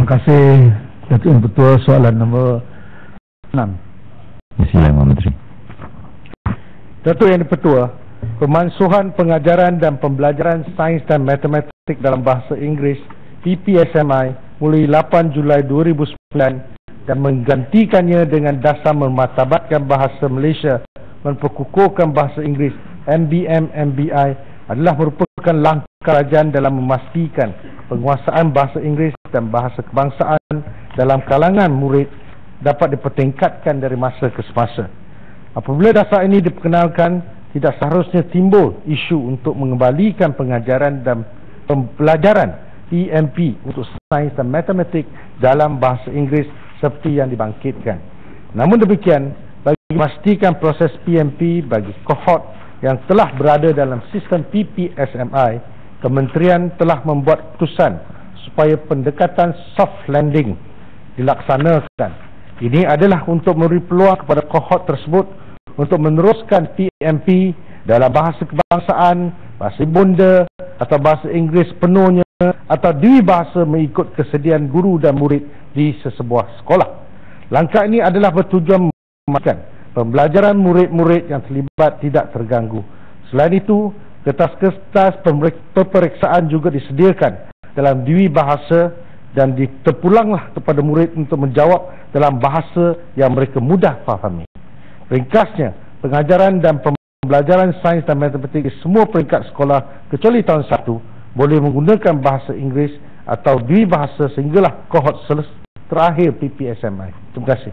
Terima kasih Datuk Ketua. Soalan nombor 6. Silakan Menteri. Datuk Yang Dipertua, pemansuhan pengajaran dan pembelajaran sains dan matematik dalam bahasa Inggeris PPSMI mulai 8 Julai 2009 dan menggantikannya dengan dasar memartabatkan bahasa Malaysia memperkukuhkan bahasa Inggeris MBM MBI adalah merupakan langkah kerajaan dalam memastikan penguasaan bahasa Inggeris dan bahasa kebangsaan dalam kalangan murid dapat dipertingkatkan dari masa ke semasa. Apabila dasar ini diperkenalkan, tidak seharusnya timbul isu untuk mengembalikan pengajaran dan pembelajaran PMP untuk sains dan matematik dalam bahasa Inggeris seperti yang dibangkitkan. Namun demikian, bagi memastikan proses PMP bagi kohort yang telah berada dalam sistem PPSMI, Kementerian telah membuat keputusan supaya pendekatan soft landing dilaksanakan. Ini adalah untuk memberi peluang kepada kohort tersebut untuk meneruskan PMP dalam bahasa kebangsaan, bahasa ibunda atau bahasa Inggeris penuhnya atau dwibahasa mengikut kesediaan guru dan murid di sesebuah sekolah. Langkah ini adalah bertujuan memastikan pembelajaran murid-murid yang terlibat tidak terganggu. Selain itu, kertas-kertas peperiksaan juga disediakan dalam dwibahasa dan terpulanglah kepada murid untuk menjawab dalam bahasa yang mereka mudah fahami. Ringkasnya, pengajaran dan pembelajaran sains dan matematik di semua peringkat sekolah kecuali tahun 1 boleh menggunakan bahasa Inggeris atau dwibahasa sehinggalah kohort terakhir PPSMI. Terima kasih.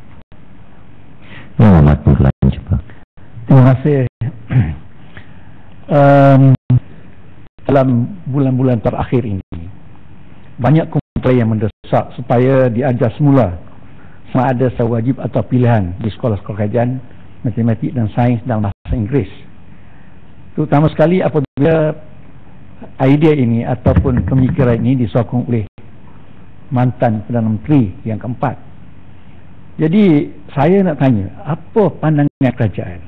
Terima kasih. Dalam bulan-bulan terakhir ini banyak kumpulan yang mendesak supaya diajar semula sama ada sewajib atau pilihan di sekolah-sekolah kerajaan matematik dan sains dan bahasa Inggeris. Terutama sekali apabila idea ini ataupun pemikiran ini disokong oleh mantan Perdana Menteri yang keempat. Jadi saya nak tanya, apa pandangan kerajaan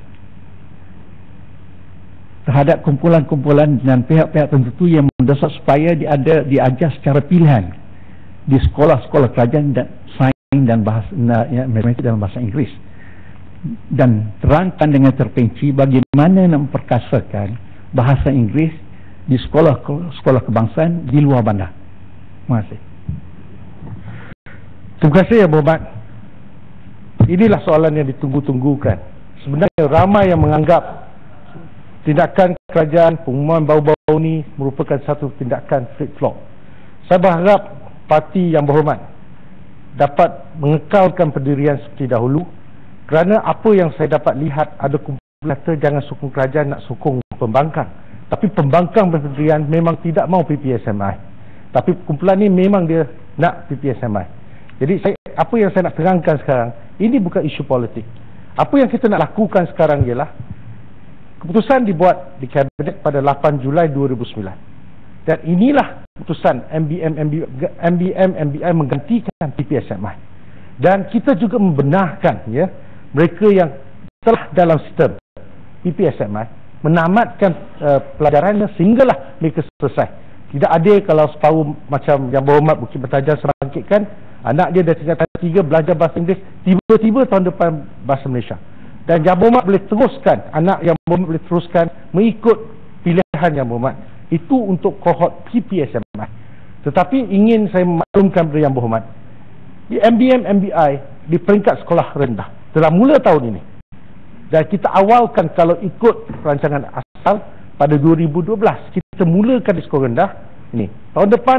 terhadap kumpulan-kumpulan dan pihak-pihak tertentu yang mendesak supaya diajar secara pilihan di sekolah-sekolah kerajaan dan sains dan bahasa matematik dalam bahasa Inggeris, dan terangkan dengan terperinci bagaimana nak memperkasakan bahasa Inggeris di sekolah kebangsaan di luar bandar. Terima kasih. Terima kasih Yang Berhormat. Inilah soalan yang ditunggu-tunggukan. Sebenarnya ramai yang menganggap tindakan kerajaan pengumuman bau-bau ini merupakan satu tindakan flip-flop. Saya berharap parti Yang Berhormat dapat mengekalkan pendirian seperti dahulu, kerana apa yang saya dapat lihat ada kumpulan kata jangan sokong kerajaan, nak sokong pembangkang. Tapi pembangkang pendirian memang tidak mau PPSMI. Tapi kumpulan ini memang dia nak PPSMI. Jadi apa yang saya nak terangkan sekarang, ini bukan isu politik. Apa yang kita nak lakukan sekarang ialah keputusan dibuat di Kabinet pada 8 Julai 2009. Dan inilah keputusan MBM MBI menggantikan PPSMI. Dan kita juga membenarkan ya mereka yang telah dalam sistem PPSMI menamatkan pelajarannya sehinggalah mereka selesai. Tidak ada kalau separuh macam Yang Berhormat Bukit Bertajan sebangkitkan, anak dia dah tingkatan 3 belajar bahasa Inggeris, tiba-tiba tahun depan bahasa Malaysia. Dan Yang Berhormat boleh teruskan, anak Yang Berhormat boleh teruskan mengikut pilihan Yang Berhormat. Itu untuk kohort PPSMI. Tetapi ingin saya maklumkan kepada Yang Berhormat, di MBM MBI di peringkat sekolah rendah telah mula tahun ini. Dan kita awalkan kalau ikut rancangan asal pada 2012 kita mulakan di sekolah rendah ini. Tahun depan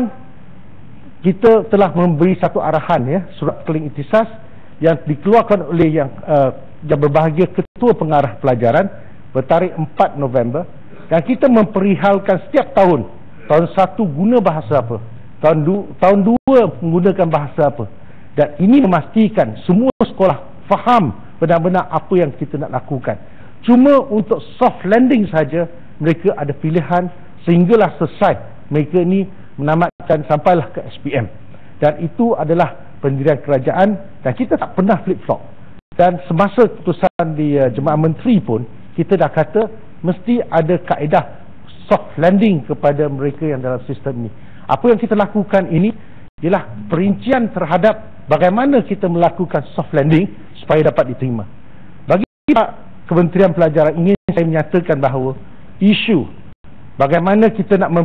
kita telah memberi satu arahan ya, surat keling ikhtisas yang dikeluarkan oleh yang berbahagia Ketua Pengarah Pelajaran bertarikh 4 November, dan kita memperihalkan setiap tahun 1 guna bahasa apa, tahun 2 menggunakan bahasa apa, dan ini memastikan semua sekolah faham benar-benar apa yang kita nak lakukan. Cuma untuk soft landing saja mereka ada pilihan sehinggalah selesai mereka ini menamatkan sampailah ke SPM, dan itu adalah pendirian kerajaan dan kita tak pernah flip-flop. Dan semasa keputusan di Jemaah Menteri pun kita dah kata mesti ada kaedah soft landing kepada mereka yang dalam sistem ini. Apa yang kita lakukan ini, ialah perincian terhadap bagaimana kita melakukan soft landing supaya dapat diterima. Bagi Kementerian Pelajaran, ingin saya menyatakan bahawa isu bagaimana kita nak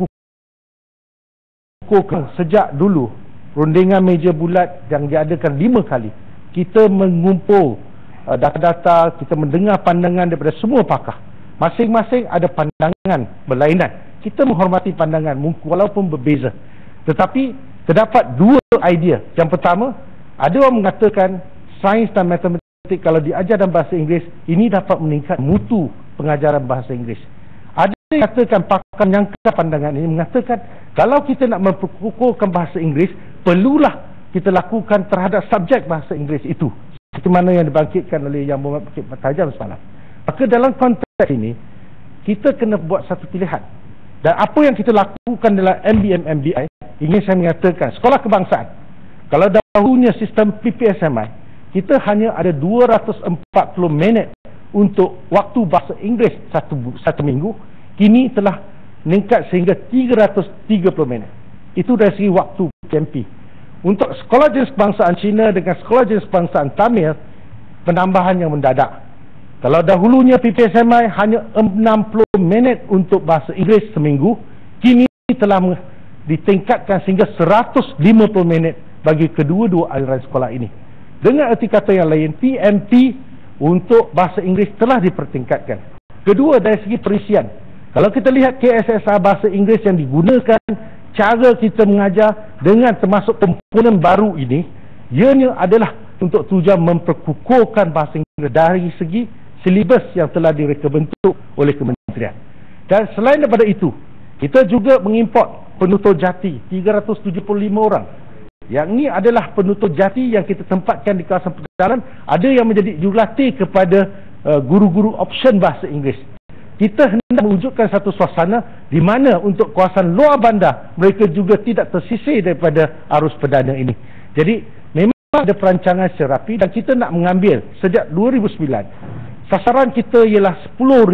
memperkukuhkan sejak dulu rundingan meja bulat yang diadakan 5 kali. Kita mengumpul data-data, kita mendengar pandangan daripada semua pakar. Masing-masing ada pandangan berlainan. Kita menghormati pandangan walaupun berbeza. Tetapi terdapat 2 idea. Yang pertama, ada orang mengatakan sains dan matematik kalau diajar dalam bahasa Inggeris, ini dapat meningkat mutu pengajaran bahasa Inggeris. Ada yang mengatakan, pakar menyangka pandangan ini, mengatakan kalau kita nak memperkukuhkan bahasa Inggeris, perlulah kita lakukan terhadap subjek bahasa Inggeris itu, seperti mana yang dibangkitkan oleh Yang Berhormat Bukit Tajam semalam. Maka dalam konteks ini, kita kena buat satu pilihan. Dan apa yang kita lakukan dalam MBM MBI, ingin saya menyatakan, sekolah kebangsaan, kalau dahulunya sistem PPSMI, kita hanya ada 240 minit untuk waktu bahasa Inggeris satu minggu. Kini telah meningkat sehingga 330 minit. Itu dari segi waktu PMP. Untuk sekolah jenis kebangsaan Cina dengan sekolah jenis kebangsaan Tamil, penambahan yang mendadak. Kalau dahulunya PPSMI hanya 60 minit untuk bahasa Inggeris seminggu, kini telah ditingkatkan sehingga 150 minit bagi kedua-dua aliran sekolah ini. Dengan erti kata yang lain, PMP untuk bahasa Inggeris telah dipertingkatkan. Kedua, dari segi perisian. Kalau kita lihat KSSR bahasa Inggeris yang digunakan, cara kita mengajar dengan termasuk komponen baru ini, ianya adalah untuk tujuan memperkukuhkan bahasa Inggeris dari segi silibus yang telah direka bentuk oleh kementerian. Dan selain daripada itu, kita juga mengimport penutur jati 375 orang. Yang ini adalah penutur jati yang kita tempatkan di kawasan pedalaman. Ada yang menjadi jurulatih kepada guru-guru option bahasa Inggeris. Kita hendak mewujudkan satu suasana di mana untuk kawasan luar bandar mereka juga tidak tersisih daripada arus perdana ini. Jadi memang ada perancangan secara rapi dan kita nak mengambil sejak 2009. Sasaran kita ialah 10,000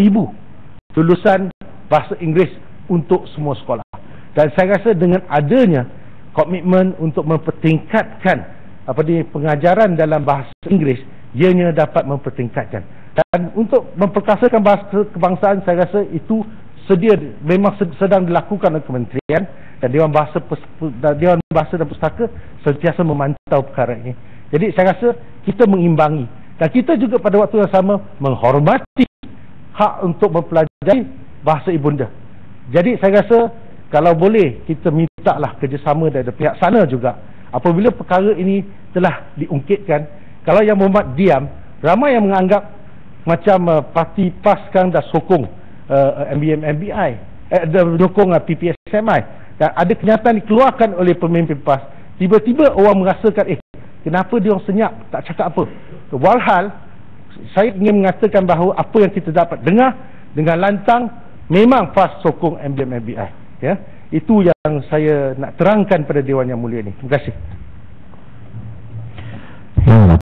lulusan bahasa Inggeris untuk semua sekolah. Dan saya rasa dengan adanya komitmen untuk mempertingkatkan pengajaran dalam bahasa Inggeris, ianya dapat mempertingkatkan. Dan untuk memperkasakan bahasa kebangsaan, saya rasa itu memang sedang dilakukan oleh kementerian, dan Dewan Bahasa dan Pustaka sentiasa memantau perkara ini. Jadi saya rasa kita mengimbangi, dan kita juga pada waktu yang sama menghormati hak untuk mempelajari bahasa ibunda. Jadi saya rasa kalau boleh kita mintalah kerjasama dari pihak sana juga. Apabila perkara ini telah diungkitkan, kalau Yang Berhormat diam, ramai yang menganggap macam parti PAS sekarang dah sokong MBM MBI, sokong PPSMI. Dan ada kenyataan dikeluarkan oleh pemimpin PAS. Tiba-tiba orang merasakan, kenapa dia orang senyap, tak cakap apa. Walhal, saya ingin mengatakan bahawa apa yang kita dapat dengar dengan lantang, memang PAS sokong MBM MBI. Ya, itu yang saya nak terangkan pada Dewan Yang Mulia ini. Terima kasih.